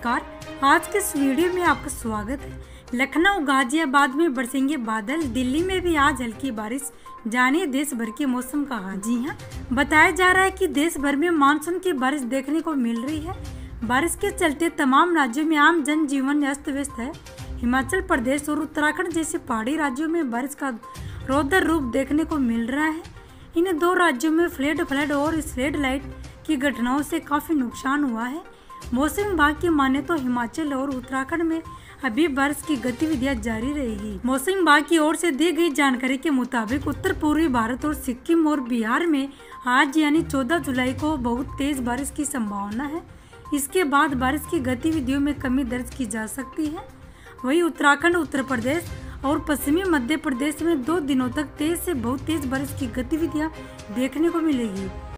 नमस्कार। आज के इस वीडियो में आपका स्वागत है। लखनऊ गाजियाबाद में बरसेंगे बादल, दिल्ली में भी आज हल्की बारिश। जानिए देश भर के मौसम का हाल। जी हाँ, बताया जा रहा है कि देश भर में मानसून की बारिश देखने को मिल रही है। बारिश के चलते तमाम राज्यों में आम जनजीवन अस्त व्यस्त है। हिमाचल प्रदेश और उत्तराखंड जैसे पहाड़ी राज्यों में बारिश का रौद्र रूप देखने को मिल रहा है। इन दो राज्यों में फ्लड और स्लेड लाइट की घटनाओं से काफी नुकसान हुआ है। मौसम विभाग की माने तो हिमाचल और उत्तराखंड में अभी बारिश की गतिविधियां जारी रहेगी। मौसम विभाग की ओर से दी गई जानकारी के मुताबिक उत्तर पूर्वी भारत और सिक्किम और बिहार में आज यानी 14 जुलाई को बहुत तेज बारिश की संभावना है। इसके बाद बारिश की गतिविधियों में कमी दर्ज की जा सकती है। वहीं उत्तराखंड, उत्तर प्रदेश और पश्चिमी मध्य प्रदेश में 2 दिनों तक तेज से बहुत तेज बारिश की गतिविधियां देखने को मिलेगी।